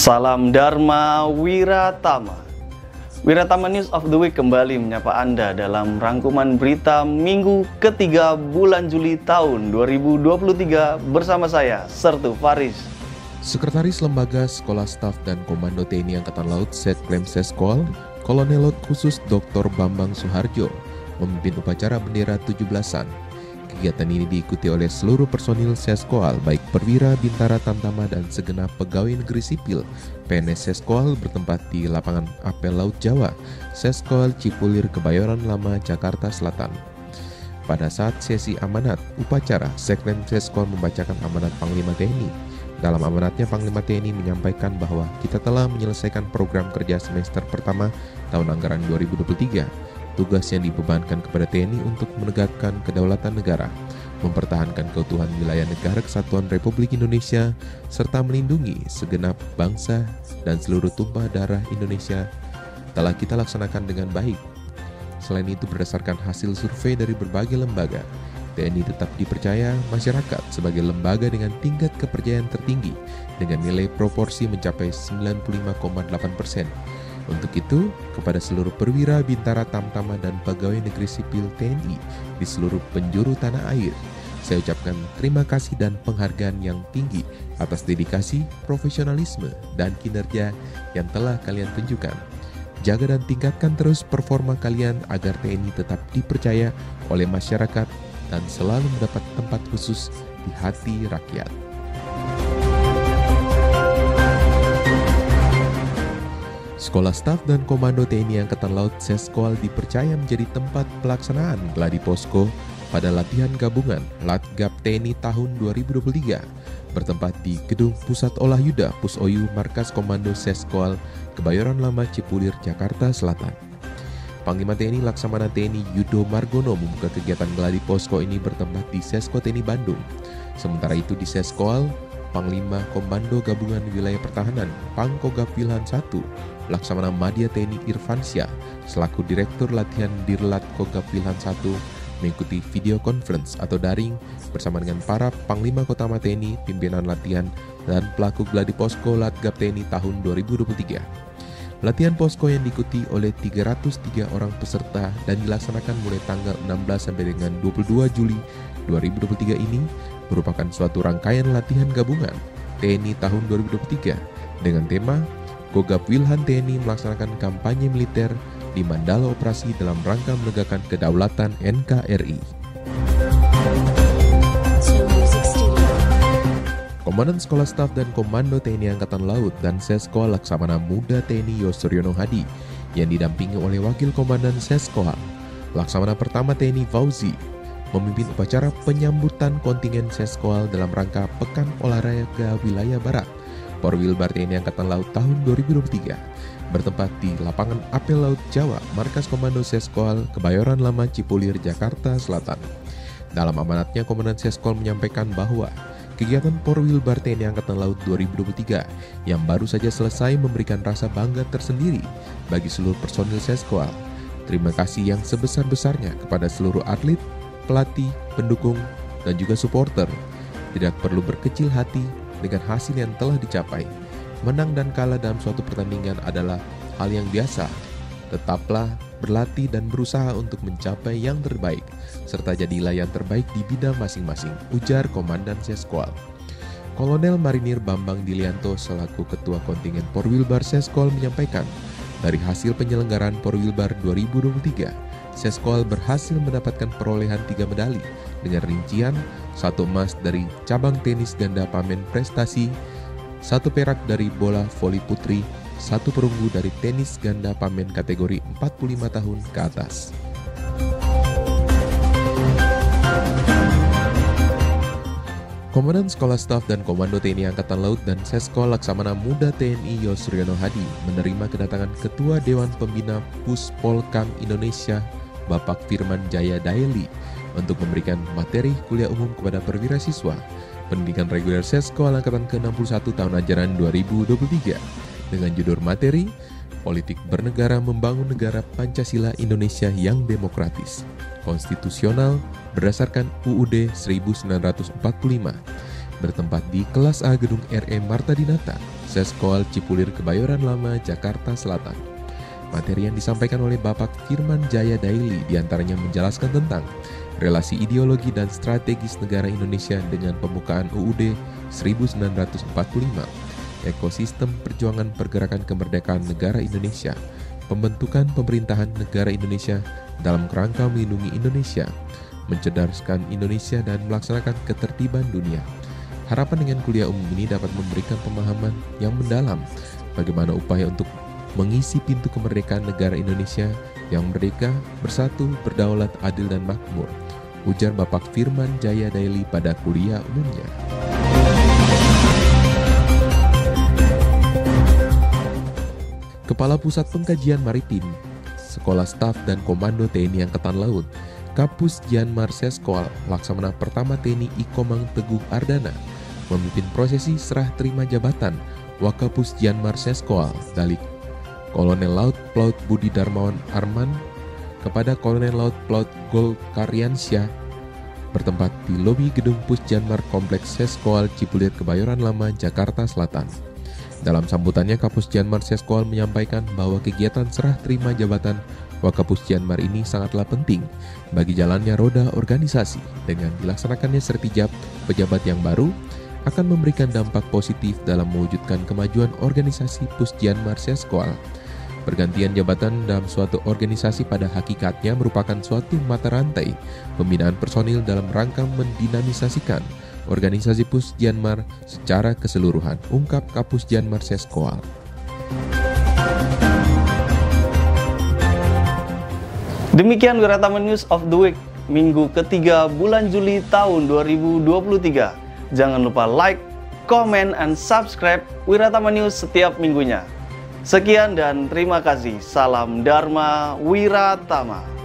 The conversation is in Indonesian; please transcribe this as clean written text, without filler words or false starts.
Salam Dharma Wiratama. Wiratama News of the Week kembali menyapa Anda dalam rangkuman berita minggu ketiga bulan Juli tahun 2023 bersama saya, Sertu Faris. Sekretaris Lembaga Sekolah Staf dan Komando TNI Angkatan Laut Setklam Seskol, Kolonel Laut Khusus Dr. Bambang Suharjo, memimpin upacara bendera 17-an. Kegiatan ini diikuti oleh seluruh personil Seskoal, baik perwira, bintara, tamtama, dan segenap pegawai negeri sipil PNS Seskoal bertempat di lapangan Apel Laut Jawa, Seskoal Cipulir, Kebayoran Lama, Jakarta Selatan. Pada saat sesi amanat upacara, Sekren Seskoal membacakan amanat Panglima TNI. Dalam amanatnya, Panglima TNI menyampaikan bahwa kita telah menyelesaikan program kerja semester pertama tahun anggaran 2023. Tugas yang dibebankan kepada TNI untuk menegakkan kedaulatan negara, mempertahankan keutuhan wilayah negara kesatuan Republik Indonesia, serta melindungi segenap bangsa dan seluruh tumpah darah Indonesia telah kita laksanakan dengan baik. Selain itu, berdasarkan hasil survei dari berbagai lembaga, TNI tetap dipercaya masyarakat sebagai lembaga dengan tingkat kepercayaan tertinggi dengan nilai proporsi mencapai 95,8%. Untuk itu, kepada seluruh perwira, bintara, tamtama, dan pegawai negeri sipil TNI di seluruh penjuru tanah air, saya ucapkan terima kasih dan penghargaan yang tinggi atas dedikasi, profesionalisme, dan kinerja yang telah kalian tunjukkan. Jaga dan tingkatkan terus performa kalian agar TNI tetap dipercaya oleh masyarakat dan selalu mendapat tempat khusus di hati rakyat. Sekolah Staf dan Komando TNI Angkatan Laut Seskol dipercaya menjadi tempat pelaksanaan Gladi Posko pada latihan gabungan Latgab TNI tahun 2023 bertempat di Gedung Pusat Olah Yuda Pusoyu Markas Komando Seskol Kebayoran Lama Cipulir, Jakarta Selatan. Panglima TNI Laksamana TNI Yudo Margono membuka kegiatan Gladi Posko ini bertempat di Sesko TNI Bandung. Sementara itu di Seskol, Panglima Komando Gabungan Wilayah Pertahanan Pangkogab Wilhan 1 Laksamana Madya TNI Irfansyah selaku Direktur Latihan Dirlat Kogab Wilhan 1 mengikuti video conference atau daring bersama dengan para Panglima Kotama TNI, pimpinan latihan, dan pelaku Gladi Posko Latgab TNI tahun 2023. Latihan posko yang diikuti oleh 303 orang peserta dan dilaksanakan mulai tanggal 16 sampai dengan 22 Juli 2023 ini merupakan suatu rangkaian latihan gabungan TNI tahun 2023 dengan tema Kogab Wilhan TNI melaksanakan kampanye militer di Mandala Operasi dalam rangka menegakkan kedaulatan NKRI. Komandan Sekolah Staf dan Komando TNI Angkatan Laut dan Seskoal Laksamana Muda TNI Yosuryono Hadi yang didampingi oleh Wakil Komandan Seskoal Laksamana Pertama TNI Fauzi memimpin upacara penyambutan kontingen Seskoal dalam rangka Pekan Olahraga Wilayah Barat Porwilbar TNI Angkatan Laut tahun 2023 bertempat di lapangan Apel Laut Jawa, Markas Komando Seskoal Kebayoran Lama Cipulir, Jakarta Selatan. Dalam amanatnya, Komandan Seskoal menyampaikan bahwa kegiatan Porwilbar TNI Angkatan Laut 2023 yang baru saja selesai memberikan rasa bangga tersendiri bagi seluruh personil Seskoal. Terima kasih yang sebesar-besarnya kepada seluruh atlet, pelatih, pendukung, dan juga supporter. Tidak perlu berkecil hati dengan hasil yang telah dicapai. Menang dan kalah dalam suatu pertandingan adalah hal yang biasa. Tetaplah berlatih dan berusaha untuk mencapai yang terbaik, serta jadilah yang terbaik di bidang masing-masing, ujar Komandan Seskoal. Kolonel Marinir Bambang Dilianto selaku Ketua Kontingen Porwilbar Seskoal menyampaikan, dari hasil penyelenggaraan Porwilbar 2023, Seskoal berhasil mendapatkan perolehan 3 medali dengan rincian 1 emas dari cabang tenis ganda pamen prestasi, 1 perak dari bola voli putri, 1 perunggu dari tenis ganda pamen kategori 45 tahun ke atas. Komandan Sekolah Staf dan Komando TNI Angkatan Laut dan Seskoal Laksamana Muda TNI Yosuryono Hadi menerima kedatangan Ketua Dewan Pembina Puspolkam Indonesia Bapak Firman Jaya Daeli untuk memberikan materi kuliah umum kepada perwira siswa pendidikan reguler Seskoal Angkatan ke-61 tahun ajaran 2023 dengan judul materi Politik Bernegara Membangun Negara Pancasila Indonesia yang Demokratis, Konstitusional berdasarkan UUD 1945 bertempat di kelas A Gedung RE Marta Dinata, Seskol Cipulir Kebayoran Lama, Jakarta Selatan. Materi yang disampaikan oleh Bapak Firman Jaya Daily diantaranya menjelaskan tentang relasi ideologi dan strategis negara Indonesia dengan pembukaan UUD 1945, ekosistem perjuangan pergerakan kemerdekaan negara Indonesia, pembentukan pemerintahan negara Indonesia dalam kerangka melindungi Indonesia, mencerdaskan Indonesia dan melaksanakan ketertiban dunia. Harapan dengan kuliah umum ini dapat memberikan pemahaman yang mendalam bagaimana upaya untuk mengisi pintu kemerdekaan negara Indonesia yang merdeka, bersatu, berdaulat, adil, dan makmur, ujar Bapak Firman Jaya Daily pada kuliah umumnya. Kepala Pusat Pengkajian Maritim, Sekolah Staf dan Komando TNI Angkatan Laut, Kapus Janmar Seskol, Laksamana Pertama TNI Ikomang Teguh Ardana, memimpin prosesi serah terima jabatan Wakapus Janmar Seskol dari Kolonel Laut Pelaut Budi Darmawan Arman kepada Kolonel Laut Pelaut Gol Karyansyah bertempat di lobi gedung Pusjanmar Kompleks Seskol Cipulir Kebayoran Lama, Jakarta Selatan. Dalam sambutannya, Kapus Janmar Seskol menyampaikan bahwa kegiatan serah terima jabatan Wakapus Janmar ini sangatlah penting bagi jalannya roda organisasi. Dengan dilaksanakannya sertijab pejabat yang baru akan memberikan dampak positif dalam mewujudkan kemajuan organisasi Pusjanmar Seskol. Pergantian jabatan dalam suatu organisasi pada hakikatnya merupakan suatu mata rantai pembinaan personil dalam rangka mendinamisasikan organisasi Pusjanmar secara keseluruhan, ungkap Kapus Janmar Seskol. Demikian Wirataman News of the Week, Minggu ketiga bulan Juli tahun 2023. Jangan lupa like, comment, and subscribe Wirataman News setiap minggunya. Sekian dan terima kasih. Salam Dharma Wiratama.